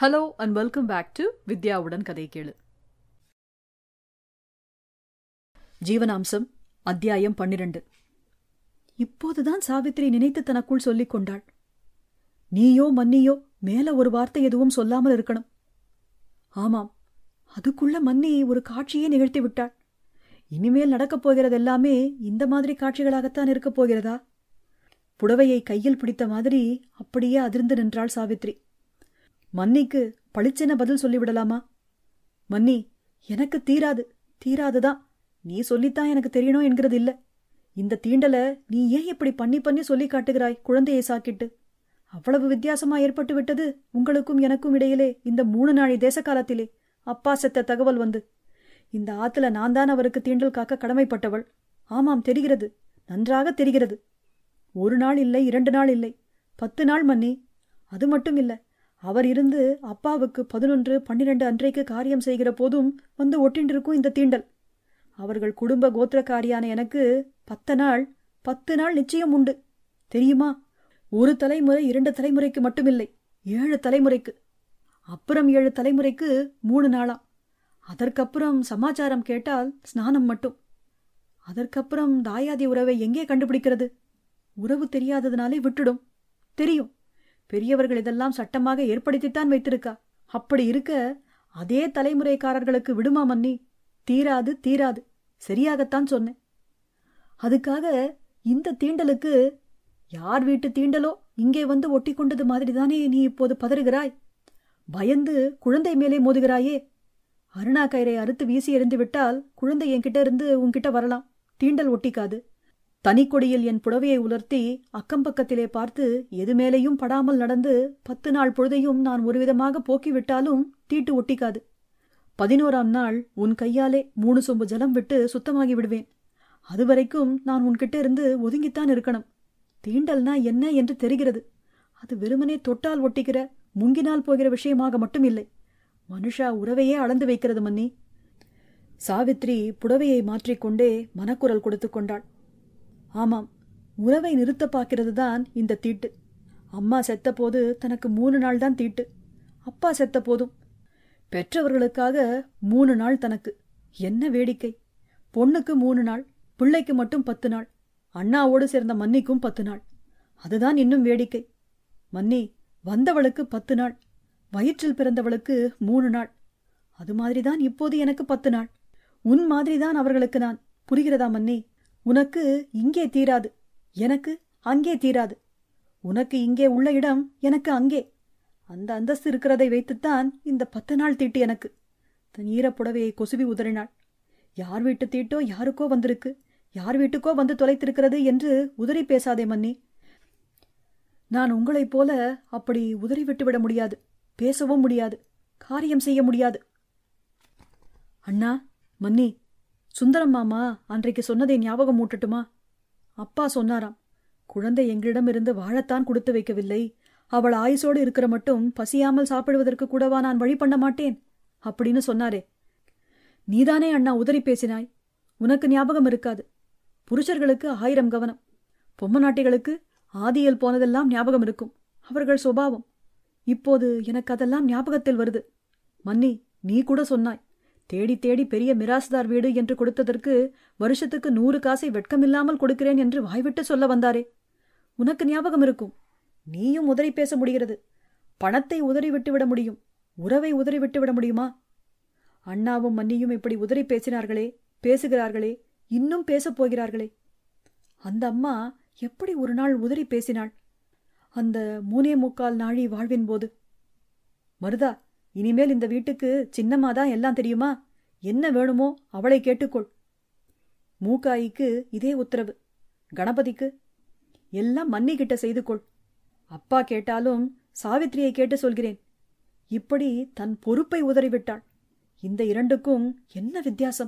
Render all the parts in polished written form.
Hello and welcome back to Vidhyavudan kadhakelulu. ஜீவனாம்சம் அத்தியாயம் 12. இப்போதுதான் சாவித்திரி நினைத்து தனக்குள் சொல்லிக் கொண்டாள். நீயோ மன்னியோ மேல ஒரு வார்த்தை எதுவும் சொல்லாமல் இருக்கணும். ஆமாம், அதுக்குள்ள மன்னி ஒரு காட்சியே நிகழ்த்தி விட்டாள். இனிமேல் நடக்கப் போகிறதெல்லாமே இந்த மாதிரி காட்சிகளாகத்தான் இருக்கப் போகிறதா? புடவையை கையில் பிடித்த மாதிரி அப்படியே அதிர்ந்து நின்றாள் சாவித்ரி. மன்னிக்கு பளிச்சென பதில் சொல்லிவிடலாமா? மன்னி, எனக்கு தீராதுதான். நீ சொல்லித்தான் எனக்கு தெரியணும் என்கிறது இல்ல. இந்த தீண்டல நீ ஏன் இப்படி பண்ணி சொல்லி காட்டுகிறாய் குழந்தையை சாக்கிட்டு? அவ்வளவு வித்தியாசமா ஏற்பட்டு விட்டது உங்களுக்கும் எனக்கும் இடையிலே இந்த 3 நாளை தேச காலத்திலே. அப்பா செத்த தகவல் வந்து இந்த ஆத்துல நான் தான் அவருக்கு தீண்டல் காக்க கடமைப்பட்டவள். ஆமாம், தெரிகிறது, நன்றாக தெரிகிறது. 1 நாள் இல்லை, 2 நாள் இல்லை, 10 நாள் மன்னி. அது மட்டும் இல்ல, அவர் இருந்து அப்பாவுக்கு 11, 12 அன்றைக்கு காரியம் செய்கிற போதும் வந்து ஒட்டின்றிருக்கும் இந்த தீண்டல். அவர்கள் குடும்ப கோத்திரக்காரியான எனக்கு 10 நாள் நிச்சயம் உண்டு. தெரியுமா? 1 தலைமுறை 2 தலைமுறைக்கு மட்டுமில்லை, 7 தலைமுறைக்கு. அப்புறம் 7 தலைமுறைக்கு 3 நாளாம். அதற்கப்புறம் சமாச்சாரம் கேட்டால் ஸ்நானம் மட்டும். அதற்கப்புறம் தாயாதி உறவை எங்கே கண்டுபிடிக்கிறது? உறவு தெரியாததுனாலே விட்டுடும். தெரியும், பெரியவர்கள் இதெல்லாம் சட்டமாக ஏற்படுத்தித்தான் வைத்திருக்கா. அப்படி இருக்க அதே தலைமுறைக்காரர்களுக்கு விடுமா மன்னி? தீராது. சரியாகத்தான் சொன்னேன். அதுக்காக இந்த தீண்டலுக்கு யார் வீட்டு தீண்டலோ இங்கே வந்து ஒட்டி கொண்டது மாதிரிதானே நீ இப்போது பதறுகிறாய்? பயந்து குழந்தை மேலே மோதுகிறாயே. அருணா கயிறை அறுத்து வீசி எறிந்து விட்டால் குழந்தை என்கிட்ட இருந்து உன்கிட்ட வரலாம், தீண்டல் ஒட்டிக்காது. தனிக்கொடியில் என் புடவையை உலர்த்தி அக்கம்பக்கத்திலே பார்த்து எது மேலேயும் படாமல் நடந்து 10 நாள் பொழுதையும் நான் ஒரு விதமாக போக்கிவிட்டாலும் தீட்டு ஒட்டிக்காது. 11ஆம் நாள் உன் கையாலே 3 சொம்பு ஜலம் விட்டு சுத்தமாகி விடுவேன். அதுவரைக்கும் நான் உன்கிட்ட இருந்து ஒதுங்கித்தான் இருக்கணும். தீண்டல்னா என்ன என்று தெரிகிறது. அது வெறுமனே தொட்டால் ஒட்டிக்கிற, முங்கினால் போகிற விஷயமாக மட்டும் இல்லை. மனுஷா உறவையே அளந்து வைக்கிறது மன்னி. சாவித்ரி புடவையை மாற்றிக்கொண்டே மனக்குரல் கொடுத்து கொண்டாள். ஆமாம், உறவை நிறுத்த பார்க்கிறது தான் இந்த தீட்டு. அம்மா செத்த போது தனக்கு 3 நாள் தான் தீட்டு. அப்பா செத்த போதும் பெற்றவர்களுக்காக 3 நாள் தனக்கு. என்ன வேடிக்கை! பொண்ணுக்கு 3 நாள், பிள்ளைக்கு மட்டும் 10 நாள். அண்ணாவோடு சேர்ந்த மன்னிக்கும் 10 நாள். அதுதான் இன்னும் வேடிக்கை. மன்னி, வந்தவளுக்கு 10 நாள், வயிற்றில் பிறந்தவளுக்கு 3 நாள். அது மாதிரிதான் இப்போது எனக்கு 10 நாள். உன் மாதிரிதான் அவர்களுக்கு நான். புரிகிறதா மன்னி? உனக்கு இங்கே தீராது, எனக்கு அங்கே தீராது. உனக்கு இங்கே உள்ள இடம் எனக்கு அங்கே. அந்த அந்தஸ்து இருக்கிறதை வைத்துத்தான் இந்த 10 நாள் தீட்டு எனக்கு. தன் ஈரப்புடவையை கொசுவி உதறினாள். யார் வீட்டு தீட்டோ யாருக்கோ வந்திருக்கு, யார் வீட்டுக்கோ வந்து தொலைத்திருக்கிறது என்று உதறி பேசாதே மன்னி. நான் உங்களைப் போல அப்படி உதறி விட்டுவிட முடியாது, பேசவும் முடியாது, காரியம் செய்ய முடியாது. அண்ணா, மன்னி, சுந்தரம் மாமா அன்றைக்கு சொன்னதை ஞாபகம் மூட்டட்டுமா? அப்பா சொன்னாராம், குழந்தை எங்களிடமிருந்து வாழத்தான் கொடுத்து வைக்கவில்லை, அவள் ஆயுசோடு இருக்கிற மட்டும் பசியாமல் சாப்பிடுவதற்கு கூடவா நான் வழி பண்ண மாட்டேன் அப்படின்னு சொன்னாரே. நீதானே அண்ணா உதறி பேசினாய். உனக்கு ஞாபகம் இருக்காது. புருஷர்களுக்கு 1000 கவனம், பொம்மநாட்டிகளுக்கு ஆதியில் போனதெல்லாம் ஞாபகம் இருக்கும். அவர்கள் சுபாவம். இப்போது எனக்கு அதெல்லாம் ஞாபகத்தில் வருது. மன்னி, நீ கூட சொன்னாய், தேடி தேடி பெரிய மிராசுதார் வீடு என்று கொடுத்ததற்கு வருஷத்துக்கு 100 காசை வெட்கமில்லாமல் கொடுக்கிறேன் என்று வாய்விட்டு சொல்ல வந்தாரே. உனக்கு ஞாபகம் இருக்கும். நீயும் உதறி பேச முடிகிறது. பணத்தை உதறி விட்டுவிட முடியும், உறவை உதறி விட்டுவிட முடியுமா? அண்ணாவும் மன்னியும் இப்படி உதறி பேசுகிறார்களே, இன்னும் பேசப் போகிறார்களே. அந்த அம்மா எப்படி ஒரு நாள் உதறி பேசினாள்? அந்த 3.25 நாழி வாழ்வின் போது. மருதா, இனிமேல் இந்த வீட்டுக்கு சின்னம்மாதான் எல்லாம் தெரியுமா? என்ன வேணுமோ அவளை கேட்டுக்கொள். மூக்காய்க்கு இதே உத்தரவு. கணபதிக்கு எல்லாம் மன்னிக்கிட்ட செய்து கொள். அப்பா கேட்டாலும் சாவித்திரியை கேட்டு சொல்கிறேன். இப்படி தன் பொறுப்பை உதறிவிட்டாள். இந்த 2க்கும் என்ன வித்தியாசம்?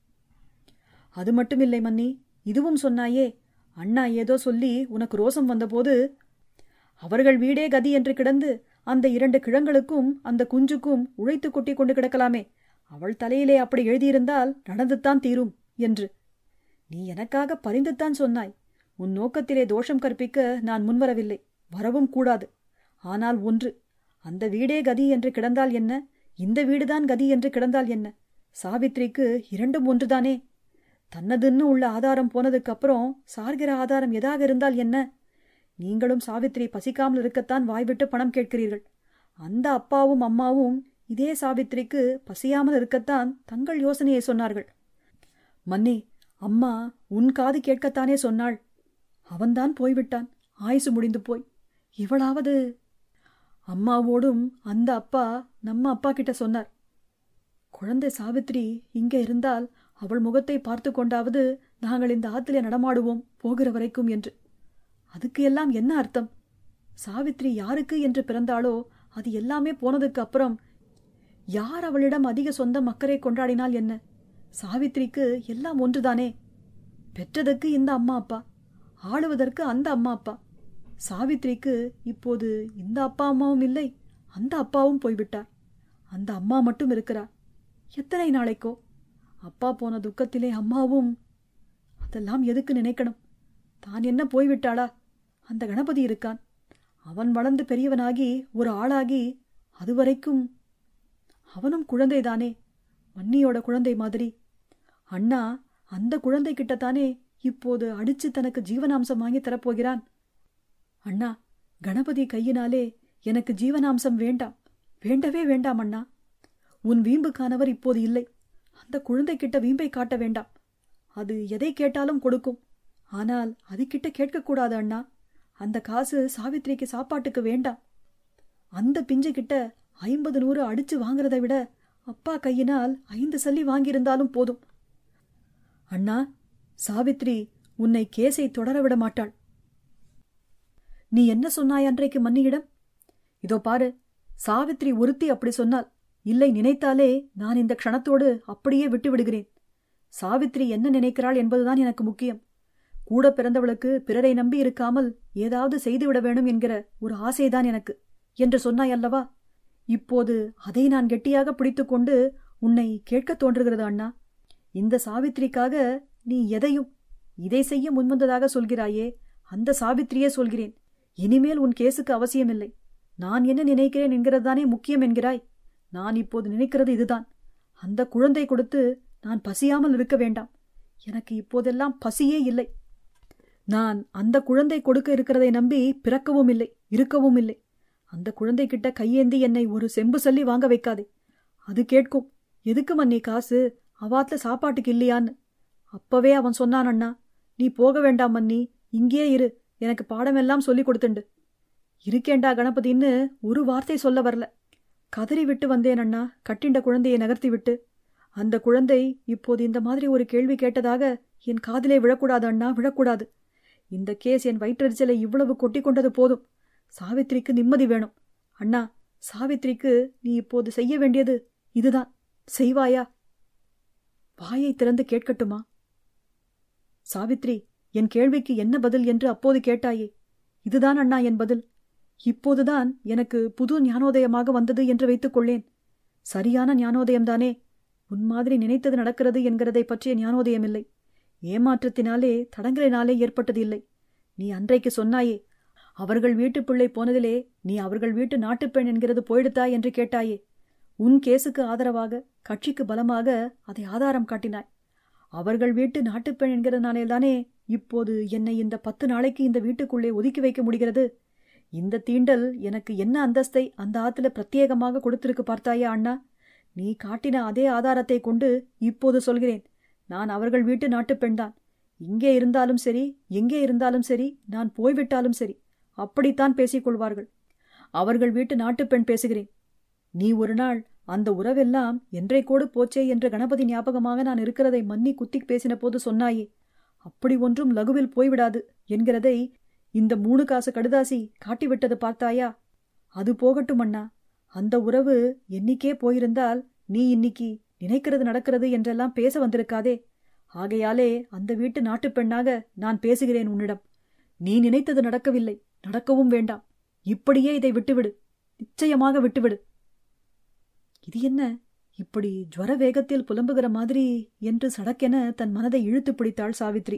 அது மட்டுமில்லை மன்னி, இதுவும் சொன்னாயே, அண்ணா ஏதோ சொல்லி உனக்கு ரோசம் வந்தபோது அவர்கள் வீடே கதி என்று கிடந்து அந்த 2 கிழங்களுக்கும் அந்த குஞ்சுக்கும் உழைத்து கொட்டி கொண்டு கிடக்கலாமே, அவள் தலையிலே அப்படி எழுதியிருந்தால் நடந்துத்தான் தீரும் என்று. நீ எனக்காக பரிந்துத்தான் சொன்னாய். உன் நோக்கத்திலே தோஷம் கற்பிக்க நான் முன்வரவில்லை, வரவும் கூடாது. ஆனால் ஒன்று, அந்த வீடே கதி என்று கிடந்தால் என்ன, இந்த வீடுதான் கதி என்று கிடந்தால் என்ன? சாவித்திரிக்கு இரண்டும் ஒன்றுதானே. தன்னதுன்னு உள்ள ஆதாரம் போனதுக்கு அப்புறம் சார்கிற ஆதாரம் எதாக இருந்தால் என்ன? நீங்களும் சாவித்திரி பசிக்காமல் இருக்கத்தான் வாய்விட்டு பணம் கேட்கிறீர்கள். அந்த அப்பாவும் அம்மாவும் இதே சாவித்திரிக்கு பசியாமல் இருக்கத்தான் தங்கள் யோசனையை சொன்னார்கள். மன்னி, அம்மா உன் காது கேட்கத்தானே சொன்னாள். அவன்தான் போய்விட்டான், ஆயுசு முடிந்து போய். இவளாவது அம்மாவோடும் அந்த அப்பா நம்ம அப்பா கிட்ட சொன்னார். குழந்தை சாவித்திரி இங்கே இருந்தால் அவள் முகத்தை பார்த்து கொண்டாவது நாங்கள் இந்த ஆத்திலே நடமாடுவோம் போகிற வரைக்கும் என்று. அதுக்கு எல்லாம் என்ன அர்த்தம்? சாவித்திரி யாருக்கு என்று பிறந்தாளோ அது எல்லாமே போனதுக்கு அப்புறம் யார் அவளிடம் அதிக சொந்த அக்கறை கொண்டாடினால் என்ன? சாவித்திரிக்கு எல்லாம் ஒன்றுதானே. பெற்றதற்கு இந்த அம்மா அப்பா, ஆளுவதற்கு அந்த அம்மா அப்பா. சாவித்திரிக்கு இப்போது இந்த அப்பா அம்மாவும் இல்லை, அந்த அப்பாவும் போய்விட்டார். அந்த அம்மா மட்டும் இருக்கிறார். எத்தனை நாளைக்கோ? அப்பா போன துக்கத்திலே அம்மாவும். அதெல்லாம் எதுக்கு நினைக்கணும்? தான் என்ன போய்விட்டாளா? அந்த கணபதி இருக்கான். அவன் வளர்ந்து பெரியவனாகி ஒரு ஆளாகி அதுவரைக்கும் அவனும் குழந்தைதானே, மன்னியோட குழந்தை மாதிரி. அண்ணா அந்த குழந்தை கிட்டத்தானே இப்போது அடிச்சு தனக்கு ஜீவனாம்சம் வாங்கி தரப்போகிறான். அண்ணா, கணபதி கையினாலே எனக்கு ஜீவனாம்சம் வேண்டாம், வேண்டவே வேண்டாம் அண்ணா. உன் வீம்புக்கானவர் இப்போது இல்லை. அந்த குழந்தை கிட்ட வீம்பை காட்ட வேண்டாம். அது எதை கேட்டாலும் கொடுக்கும். ஆனால் அது கிட்ட கேட்கக்கூடாது அண்ணா. அந்த காசு சாவித்திரிக்கு சாப்பாட்டுக்கு வேண்டாம். அந்த பிஞ்சு கிட்ட 50-100 அடிச்சு வாங்குறதை விட அப்பா கையினால் 5 சல்லி வாங்கியிருந்தாலும் போதும். அண்ணா, சாவித்திரி உன்னை கேஸை தொடர விட மாட்டாள். நீ என்ன சொன்னாய் அன்றைக்கு மன்னியிடம்? இதோ பாரு, சாவித்திரி ஒருத்தி அப்படி சொன்னால், இல்லை நினைத்தாலே நான் இந்த க்ஷணத்தோடு அப்படியே விட்டு விடுகிறேன். சாவித்திரி என்ன நினைக்கிறாள் என்பதுதான் எனக்கு முக்கியம். கூட பிறந்தவளுக்கு பிறரை நம்பி இருக்காமல் ஏதாவது செய்துவிட வேணும் என்கிற ஒரு ஆசைதான் எனக்கு என்று சொன்னாய் அல்லவா? இப்போது அதை நான் கெட்டியாக பிடித்துக்கொண்டு உன்னை கேட்க தோன்றுகிறது அண்ணா. இந்த சாவித்திரிக்காக நீ எதையும் இதை செய்ய முன்வந்ததாக சொல்கிறாயே, அந்த சாவித்திரியே சொல்கிறேன். இனிமேல் உன் கேசுக்கு அவசியமில்லை. நான் என்ன நினைக்கிறேன் என்கிறதுதானே முக்கியம் என்கிறாய். நான் இப்போது நினைக்கிறது இதுதான். அந்த குழந்தை கொடுத்து நான் பசியாமல் இருக்க வேண்டாம். எனக்கு இப்போதெல்லாம் பசியே இல்லை. நான் அந்த குழந்தை கொடுக்க இருக்கிறதை நம்பி பிறக்கவும் இல்லை, இருக்கவும் இல்லை. அந்த குழந்தை கிட்ட கையேந்தி என்னை ஒரு செம்பு சல்லி வாங்க வைக்காதே. அது கேட்கும், எதுக்கு மன்னி காசு, அவாத்துல சாப்பாட்டுக்கு இல்லையான்னு. அப்பவே அவன் சொன்னான், அண்ணா நீ போக வேண்டாம் மன்னி, இங்கே இரு, எனக்கு பாடமெல்லாம் சொல்லி கொடுத்துண்டு. இருக்கேண்டா கணபதின்னு ஒரு வார்த்தை சொல்ல வரல. கதறி விட்டு வந்தேன் அண்ணா, கட்டிண்ட குழந்தையை நகர்த்தி விட்டு. அந்த குழந்தை இப்போது இந்த மாதிரி ஒரு கேள்வி கேட்டதாக என் காதிலே விழக்கூடாது அண்ணா, விழக்கூடாது. இந்த கேஸ் என் வயிற்றெரிச்சலை இவ்வளவு கொட்டி கொண்டது போதும். சாவித்திரிக்கு நிம்மதி வேணும். அண்ணா, சாவித்திரிக்கு நீ இப்போது செய்ய வேண்டியது இதுதான். செய்வாயா? வாயை திறந்து கேட்கட்டுமா? சாவித்ரி, என் கேள்விக்கு என்ன பதில் என்று அப்போது கேட்டாயே, இதுதான் அண்ணா என் பதில். இப்போதுதான் எனக்கு புது ஞானோதயமாக வந்தது என்று வைத்துக் கொள்ளேன். சரியான ஞானோதயம்தானே. உன் மாதிரி நினைத்தது நடக்கிறது என்கிறதை பற்றிய ஞானோதயமில்லை. ஏமாற்றத்தினாலே தடங்களினாலே ஏற்பட்டது இல்லை. நீ அன்றைக்கு சொன்னாயே, அவர்கள் வீட்டு பிள்ளை போனதிலே நீ அவர்கள் வீட்டு நாட்டுப்பெண் என்கிறது போயிடுத்தா என்று கேட்டாயே. உன் கேசுக்கு ஆதரவாக, கட்சிக்கு பலமாக அதை ஆதாரம் காட்டினாய். அவர்கள் வீட்டு நாட்டுப்பெண் என்கிறதுனாலேதானே இப்போது என்னை இந்த 10 நாளைக்கு இந்த வீட்டுக்குள்ளே ஒதுக்கி வைக்க முடிகிறது. இந்த தீண்டல் எனக்கு என்ன அந்தஸ்தை அந்த ஆத்துல பிரத்யேகமாக கொடுத்திருக்கு பார்த்தாயா அண்ணா? நீ காட்டின அதே ஆதாரத்தை கொண்டு இப்போது சொல்கிறேன், நான் அவர்கள் வீட்டு நாட்டுப்பெண்தான். இங்கே இருந்தாலும் சரி, எங்கே இருந்தாலும் சரி, நான் போய்விட்டாலும் சரி, அப்படித்தான் பேசிக்கொள்வார்கள். அவர்கள் வீட்டு நாட்டுப்பெண் பேசுகிறேன். நீ ஒரு நாள் அந்த உறவெல்லாம் என்றைக்கோடு போச்சே என்ற கணபதி ஞாபகமாக நான் இருக்கிறதை மன்னி குத்தி பேசின போது சொன்னாயே, அப்படி ஒன்றும் லகுவில் போய்விடாது என்கிறதை இந்த 3 காசு கடுதாசி காட்டிவிட்டது பார்த்தாயா? அது போகட்டும் அண்ணா. அந்த உறவு என்னைக்கே போயிருந்தால் நீ இன்னைக்கு நினைக்கிறது நடக்கிறது என்றெல்லாம் பேச வந்திருக்காதே. ஆகையாலே அந்த வீட்டு நாட்டுப்பெண்ணாக நான் பேசுகிறேன் உன்னிடம். நீ நினைத்தது நடக்கவில்லை, நடக்கவும் வேண்டாம். இப்படியே இதை விட்டுவிடு, நிச்சயமாக விட்டுவிடு. இது என்ன இப்படி ஜுவர வேகத்தில் புலம்புகிற மாதிரி என்று சடக்கென தன் மனதை இழுத்து பிடித்தாள் சாவித்ரி.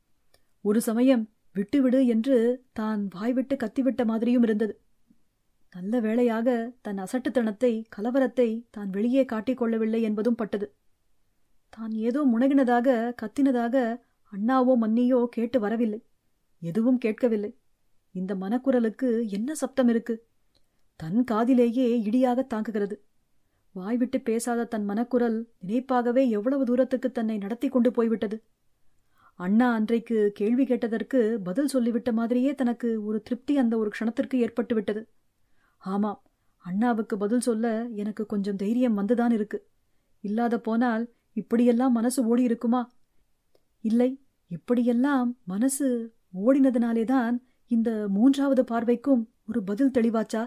ஒரு சமயம் விட்டுவிடு என்று தான் வாய்விட்டு கத்திவிட்ட மாதிரியும் இருந்தது. நல்ல வேளையாக தன் அசட்டுத்தனத்தை, கலவரத்தை தான் வெளியே காட்டிக்கொள்ளவில்லை என்பதும் பட்டது. தான் ஏதோ முனகினதாக, கத்தினதாக அண்ணாவோ மன்னியோ கேட்டு வரவில்லை. எதுவும் கேட்கவில்லை. இந்த மனக்குரலுக்கு என்ன சப்தம் இருக்கு? தன் காதிலேயே இடியாக தாக்குகிறது. வாய்விட்டு பேசாத தன் மனக்குரல் நினைப்பாகவே எவ்வளவு தூரத்துக்கு தன்னை நடத்தி கொண்டு போய்விட்டது. அண்ணா அன்றைக்கு கேள்வி கேட்டதற்கு பதில் சொல்லிவிட்ட மாதிரியே தனக்கு ஒரு திருப்தி அந்த ஒரு க்ஷணத்திற்கு ஏற்பட்டு விட்டது. ஆமாம், அண்ணாவுக்கு பதில் சொல்ல எனக்கு கொஞ்சம் தைரியம் வந்துதான் இருக்கு. இல்லாத போனால் இப்படியெல்லாம் மனசு ஓடி இருக்குமா? இல்லை, இப்படியெல்லாம் மனசு ஓடினதுனாலேதான் இந்த 3வது பார்வைக்கும் ஒரு பதில் தெளிவாச்சா?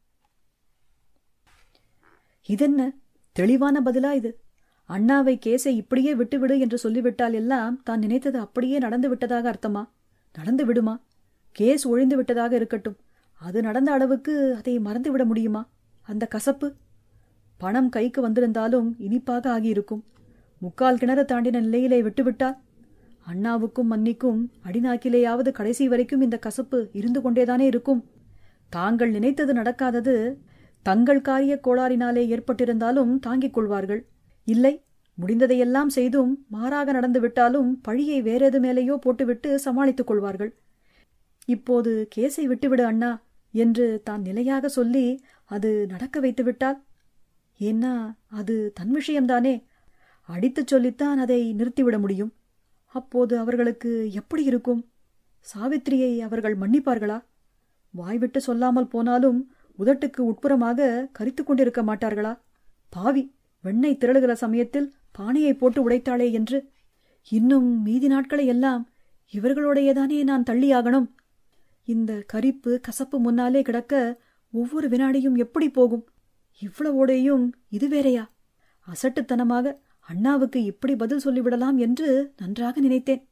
இதென்ன தெளிவான பதிலா இது? அண்ணாவை கேஸை இப்படியே விட்டுவிடு என்று சொல்லிவிட்டால் எல்லாம் தான் நினைத்தது அப்படியே நடந்து விட்டதாக அர்த்தமா? நடந்து விடுமா? கேஸ் ஒழிந்து விட்டதாக இருக்கட்டும், அது நடந்த அளவுக்கு அதை மறந்துவிட முடியுமா? அந்த கசப்பு பணம் கைக்கு வந்திருந்தாலும் இனிப்பாக ஆகியிருக்கும். 3/4 கிணறு தாண்டின நிலையிலே விட்டுவிட்டால் அண்ணாவுக்கும் மன்னிக்கும் அடிநாக்கிலேயாவது கடைசி வரைக்கும் இந்த கசப்பு இருந்து கொண்டேதானே இருக்கும். தாங்கள் நினைத்தது நடக்காதது தங்கள் காரிய கோளாறினாலே ஏற்பட்டிருந்தாலும் தாங்கிக் கொள்வார்கள். இல்லை, முடிந்ததையெல்லாம் செய்தும் மாறாக நடந்து விட்டாலும் பழியை வேறெது மேலேயோ போட்டுவிட்டு சமாளித்துக் கொள்வார்கள். இப்போது கேஸை விட்டுவிடு அண்ணா என்று தான் நிலையாக சொல்லி அது நடக்க வைத்து விட்டால்? ஏன்னா அது தன் விஷயம்தானே. அடித்துச் சொல்லித்தான் அதை நிறுத்திவிட முடியும். அப்போது அவர்களுக்கு எப்படி இருக்கும்? சாவித்திரியை அவர்கள் மன்னிப்பார்களா? வாய்விட்டு சொல்லாமல் போனாலும் உதட்டுக்கு உட்புறமாக கரித்து கொண்டிருக்க மாட்டார்களா? பாவி, வெண்ணெய் திரளுகிற சமயத்தில் பானையை போட்டு உடைத்தாளே என்று. இன்னும் மீதி நாட்களை எல்லாம் இவர்களோடையேதானே நான் தள்ளியாகணும். இந்த கரிப்பு கசப்பு முன்னாலே கிடக்க ஒவ்வொரு வினாடியும் எப்படி போகும்? இவ்வளவோடையும் இது வேறையா? அசட்டுத்தனமாக அண்ணாவுக்கு இப்படி பதில் சொல்லிவிடலாம் என்று நன்றாக நினைத்தேன்.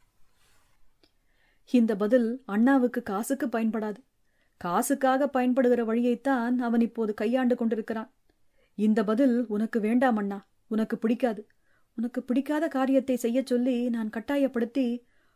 இந்த பதில் அண்ணாவுக்கு காசுக்கு பயன்படாது. காசுக்காக பயன்படுகிற வழியைத்தான் அவன் இப்போது கையாண்டு கொண்டிருக்கிறான். இந்த பதில் உனக்கு வேண்டாம் அண்ணா, உனக்கு பிடிக்காது. உனக்கு பிடிக்காத காரியத்தை செய்ய சொல்லி நான் கட்டாயப்படுத்தி,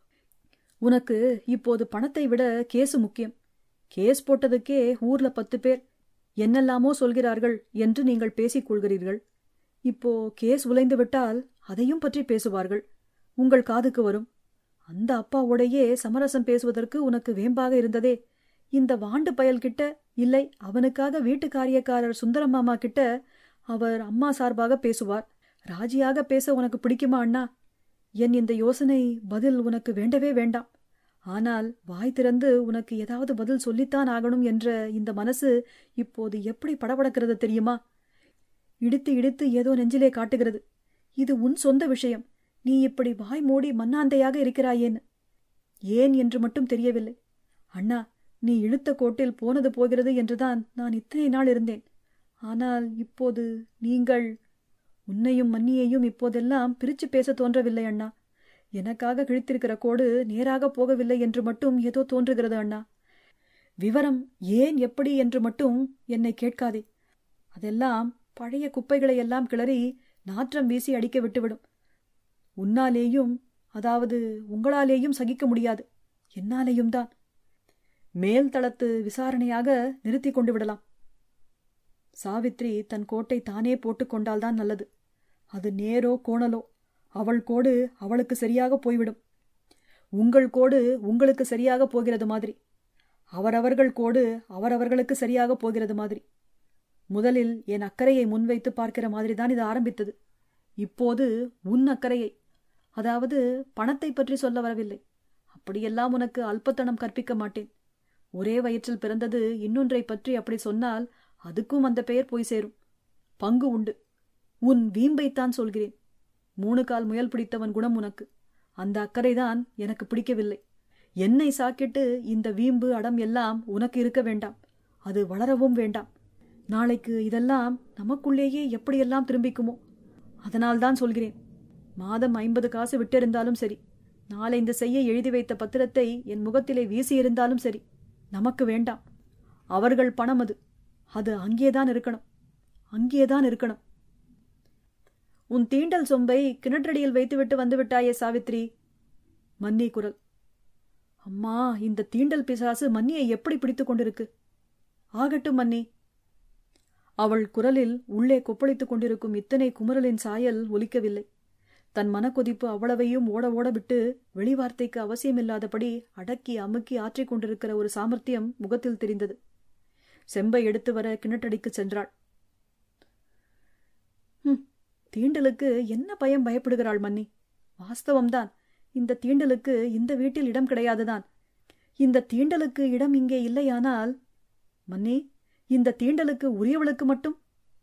உனக்கு இப்போது பணத்தை விட கேசு முக்கியம். கேஸ் போட்டதுக்கே ஊர்ல 10 பேர் என்னெல்லாமோ சொல்கிறார்கள் என்று நீங்கள் பேசிக் கொள்கிறீர்கள். இப்போ கேஸ் உலைந்து விட்டால் அதையும் பற்றி பேசுவார்கள். உங்கள் காதுக்கு வரும். அந்த அப்பாவோடையே சமரசம் பேசுவதற்கு உனக்கு வேம்பாக இருந்ததே. இந்த வாண்டு பயல்கிட்ட, இல்லை அவனுக்காக வீட்டு காரியக்காரர் சுந்தரமாமா கிட்ட அவர் அம்மா சார்பாக பேசுவார். ராஜியாக பேச உனக்கு பிடிக்குமா அண்ணா? என் இந்த யோசனை பதில் உனக்கு வேண்டவே வேண்டாம். ஆனால் வாய் திறந்து உனக்கு ஏதாவது பதில் சொல்லித்தான் ஆகணும் என்ற இந்த மனசு இப்போது எப்படி படபடக்கிறது தெரியுமா? இடித்து இடித்து ஏதோ நெஞ்சிலே காட்டுகிறது. இது உன் சொந்த விஷயம். நீ இப்படி வாய் மூடி மண்ணாந்தையாக இருக்கிறாயேன்னு ஏன் என்று மட்டும் தெரியவில்லை. அண்ணா, நீ இழுத்த கோட்டில் போனது போகிறது என்றுதான் நான் இத்தனை நாள் இருந்தேன். ஆனால் இப்போது நீங்கள் உன்னையும் மன்னியையும் இப்போதெல்லாம் பிரிச்சு பேச தோன்றவில்லை அண்ணா. எனக்காக கிழித்திருக்கிற கோடு நேராக போகவில்லை என்று மட்டும் ஏதோ தோன்றுகிறது அண்ணா. விவரம் ஏன் எப்படி என்று மட்டும் என்னை கேட்காதே. அதெல்லாம் பழைய குப்பைகளையெல்லாம் கிளறி நாற்றம் வீசி அடிக்க விட்டுவிடும். உன்னாலேயும், அதாவது உங்களாலேயும் சகிக்க முடியாது. என்னாலேயும் தான். மேல் தளத்து விசாரணையாக நிறுத்தி கொண்டு விடலாம். சாவித்ரி தன் கோட்டை தானே போட்டுக்கொண்டால்தான் நல்லது. அது நேரோ கோணலோ அவள் கோடு அவளுக்கு சரியாக போய்விடும். உங்கள் கோடு உங்களுக்கு சரியாக போகிறது மாதிரி, அவரவர்கள் கோடு அவரவர்களுக்கு சரியாக போகிறது மாதிரி. முதலில் என் அக்கறையை முன்வைத்து பார்க்கிற மாதிரிதான் இது ஆரம்பித்தது. இப்போது உன் அக்கறையை, அதாவது பணத்தை பற்றி சொல்ல வரவில்லை. அப்படியெல்லாம் உனக்கு அல்பத்தனம் கற்பிக்க மாட்டேன். ஒரே வயிற்றில் பிறந்தது இன்னொன்றை பற்றி அப்படி சொன்னால் அதுக்கும் அந்த பெயர் போய் சேரும். பங்கு உண்டு. உன் வீம்பைத்தான் சொல்கிறேன். 3 கால் முயல் பிடித்தவன் குணம் உனக்கு. அந்த அக்கறைதான் எனக்கு பிடிக்கவில்லை. என்னை சாக்கிட்டு இந்த வீம்பு அடம் எல்லாம் உனக்கு இருக்க வேண்டாம். அது வளரவும் வேண்டாம். நாளைக்கு இதெல்லாம் நமக்குள்ளேயே எப்படியெல்லாம் திரும்பிக்குமோ. அதனால்தான் சொல்கிறேன். மாதம் 50 காசு விட்டிருந்தாலும் சரி, நாளை இந்த செய்ய எழுதி வைத்த பத்திரத்தை என் முகத்திலே வீசியிருந்தாலும் சரி, நமக்கு வேண்டாம். அவர்கள் பணம் அது. அது அங்கேதான் இருக்கணும். அங்கேதான் இருக்கணும். உன் தீண்டல் சொம்பை கிணற்றடியில் வைத்துவிட்டு வந்துவிட்டாயே சாவித்ரி. மன்னி குரல். அம்மா, இந்த தீண்டல் பிசாசு மன்னியை எப்படி பிடித்து கொண்டிருக்கு? ஆகட்டும் மன்னி. அவள் குரலில் உள்ளே கொப்பளித்துக் கொண்டிருக்கும் இத்தனை குமுறலின் சாயல் ஒலிக்கவில்லை. தன் மனக்கொதிப்பு அவ்வளவையும் ஓட ஓட விட்டு வெளிவார்த்தைக்கு அவசியமில்லாதபடி அடக்கி அமுக்கி ஆற்றிக் கொண்டிருக்கிற ஒரு சாமர்த்தியம் முகத்தில் தெரிந்தது. செம்பை எடுத்து வர கிணற்றடிக்கு சென்றாள். தீண்டலுக்கு என்ன பயம் பயப்படுகிறாள் மன்னி? வாஸ்தவம்தான், இந்த தீண்டலுக்கு இந்த வீட்டில் இடம் கிடையாதுதான். இந்த தீண்டலுக்கு இடம் இங்கே இல்லையானால் மன்னி, இந்த தீண்டலுக்கு உரியவளுக்கு மட்டும்?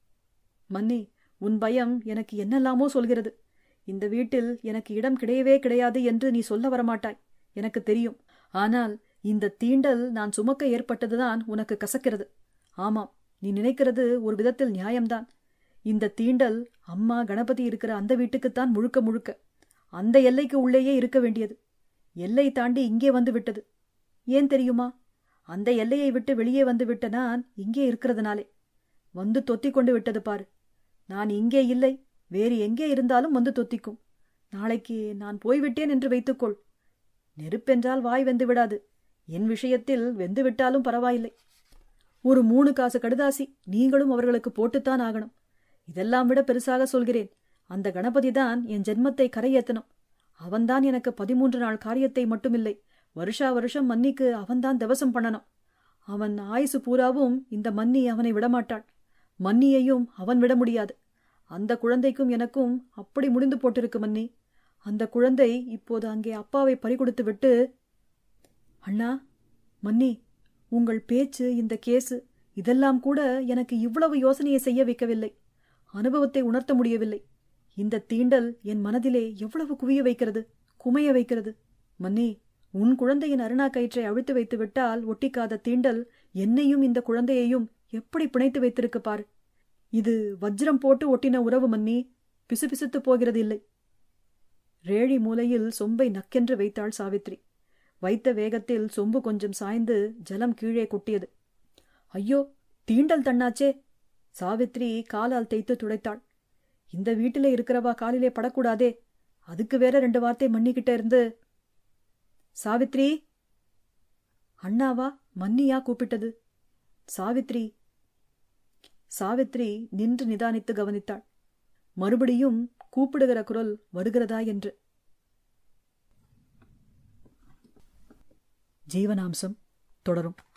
மன்னி, உன் பயம் எனக்கு என்னெல்லாமோ சொல்கிறது. இந்த வீட்டில் எனக்கு இடம் கிடையவே கிடையாது என்று நீ சொல்ல வரமாட்டாய், எனக்கு தெரியும். ஆனால் இந்த தீண்டல் நான் சுமக்க ஏற்பட்டதுதான் உனக்கு கசக்கிறது. ஆமாம், நீ நினைக்கிறது ஒரு விதத்தில் நியாயம்தான். இந்த தீண்டல் அம்மா கணபதி இருக்கிற அந்த வீட்டுக்குத்தான் முழுக்க முழுக்க. அந்த எல்லைக்கு உள்ளேயே இருக்க வேண்டியது. எல்லை தாண்டி இங்கே வந்து விட்டது. ஏன் தெரியுமா? அந்த எல்லையை விட்டு வெளியே வந்து விட்ட நான் இங்கே இருக்கிறதுனாலே. வந்து தொத்திக் கொண்டு விட்டது பாரு. நான் இங்கே இல்லை, வேறு எங்கே இருந்தாலும் வந்து தொத்திக்கும். நாளைக்கு நான் போய்விட்டேன் என்று வைத்துக்கொள். நெருப்பென்றால் வாய் வெந்து விடாது. என் விஷயத்தில் வெந்து விட்டாலும் பரவாயில்லை. ஒரு 3 காசு கடுதாசி நீங்களும் அவர்களுக்கு போட்டுத்தான் ஆகணும். இதெல்லாம் விட பெருசாக சொல்கிறேன். அந்த கணபதிதான் என் ஜென்மத்தை கரையேத்தணும். அவன்தான் எனக்கு 13 நாள் காரியத்தை மட்டுமில்லை, வருஷா வருஷம் மன்னிக்கு அவன்தான் தவசம் பண்ணணும். அவன் ஆயுசு பூராவும் இந்த மன்னி அவனை விடமாட்டாள். மன்னியையும் அவன் விட முடியாது. அந்த குழந்தைக்கும் எனக்கும் அப்படி முடிந்து போட்டிருக்கு மன்னி. அந்த குழந்தை இப்போது அங்கே அப்பாவை பறிகொடுத்து விட்டு... அண்ணா, மன்னி, உங்கள் பேச்சு, இந்த கேசு, இதெல்லாம் கூட எனக்கு இவ்வளவு யோசனையை செய்ய வைக்கவில்லை. அனுபவத்தை உணர்த்த முடியவில்லை. இந்த தீண்டல் என் மனதிலே எவ்வளவு குவிய வைக்கிறது, குமைய வைக்கிறது. மன்னி, உன் குழந்தையின் அருணா கயிற்றை அவிழ்த்து வைத்து விட்டால் ஒட்டிக்காத தீண்டல் என்னையும் இந்த குழந்தையையும் எப்படி பிணைத்து வைத்திருக்கு பாரு. இது வஜ்ரம் போட்டு ஒட்டின உறவு மன்னி, பிசுபிசுத்து போகிறது இல்லை. ரேழி மூலையில் சொம்பை நக்கென்று வைத்தாள் சாவித்ரி. வைத்த வேகத்தில் சொம்பு கொஞ்சம் சாய்ந்து ஜலம் கீழே கொட்டியது. ஐயோ, தீண்டல் தண்ணாச்சே! சாவித்ரி காலால் தேய்த்து துடைத்தாள். இந்த வீட்டிலே இருக்கிறவா காலிலே படக்கூடாதே, அதுக்கு வேற 2 வார்த்தை மன்னிக்கிட்ட இருந்து... சாவித்ரி! அண்ணாவா மன்னியா கூப்பிட்டது? சாவித்ரி! சாவித்ரி நின்று நிதானித்து கவனித்தாள். மறுபடியும் கூப்பிடுகிற குரல் வருகிறதா என்று. ஜீவனாம்சம் தொடரும்.